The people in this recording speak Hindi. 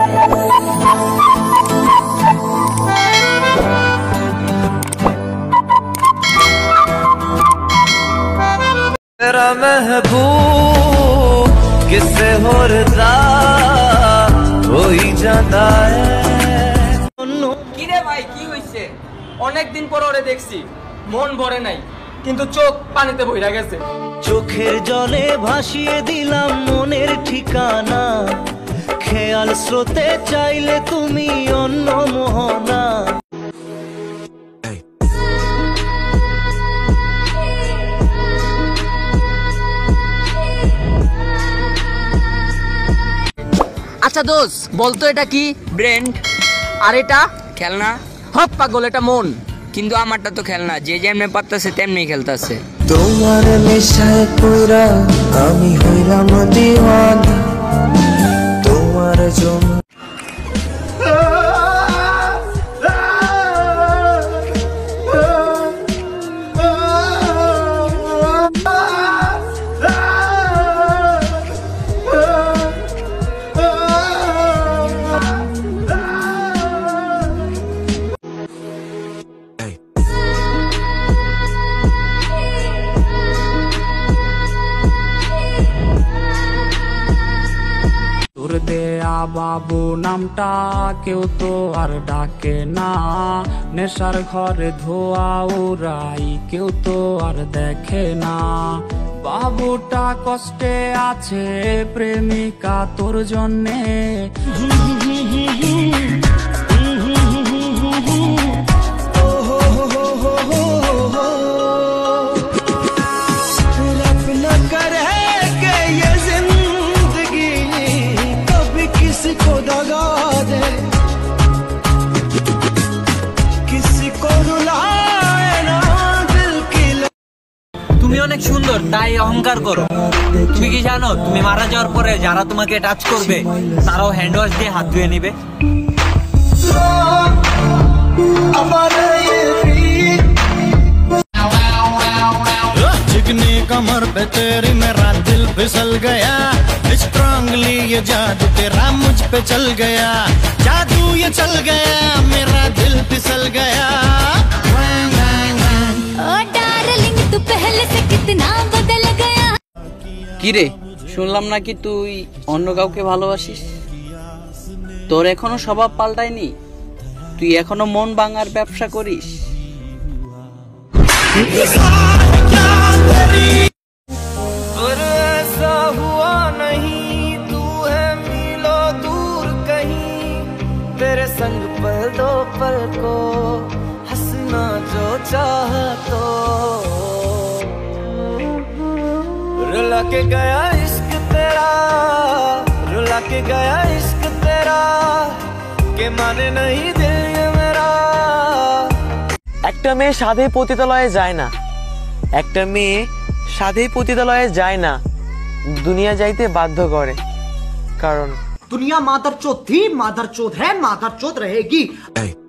तेरा महबूब किसे हो रजा हो ही जाता है। কিরে ভাই কি হইছে? অনেক দিন পর ওরে দেখছি, মন ভরে নাই কিন্তু চোখ পানিতে বইরা গেছে। চোখের জলে ভাসিয়ে দিলাম মনের ঠিকানা, খেয়াল স্রোতে চাইলে তুমি অন্য মোহনা। আচ্ছা দোস্ত বলতো এটা কি? ব্র্যান্ড। আর এটা খেলনা। হপ পাগল, এটা মন। কিন্তু আমারটা তো খেলনা, যে যেমনি পারতাছে তেমনি খেলতাছে। তোমার নেশায় পড়া আমি হইলাম দিওয়ানা, তোমার জন্য তোর দেয়া বাবু নামটা কেউ তো আর ডাকে না, নেশার ঘরে ধোয়া উড়াই কেউ তো আর দেখে না। বাবুটা কষ্টে আছে প্রেমিকা তোর জন্যে, তুমি অনেক সুন্দর তাই অহংকার করো। তুমি কি জানো তুমি মারা যাওয়ার পরে যারা তোমাকে টাচ করবে তারাও হ্যান্ড ওয়াশ দিয়ে হাত ধুয়ে নিবে। चिकनी कमर पे तेरी मेरा दिल फिसल गया, स्ट्रांगली ये जादू तेरा मुझ पे चल गया, जादू ये चल गया मेरा दिल फिसल गया। ओ डार्लिंग तू पहले से कितना बदल गया। কিরে শুনলাম নাকি তুই অন্য কাউকে ভালোবাসিস? তোর এখনো স্বভাব পাল্টায়নি? তুই এখনো মন ভাঙার ব্যবসা করিস? पर ऐसा हुआ नहीं, तू है मीलों दूर कहीं, तेरे संग पल दो पल को हंसना जो चाह तो, रुला के गया इश्क तेरा, रुला के गया इश्क तेरा, के माने नहीं दिल ये मेरा। একটা মেয়ে সাধে পতিতালয়ে যায় না, একটা মেয়ে সাধে পতিতালয়ে যায় না, দুনিয়া যাইতে বাধ্য করে। কারণ दुनिया मादरचोद थी, मादरचोद है, मादरचोद रहेगी।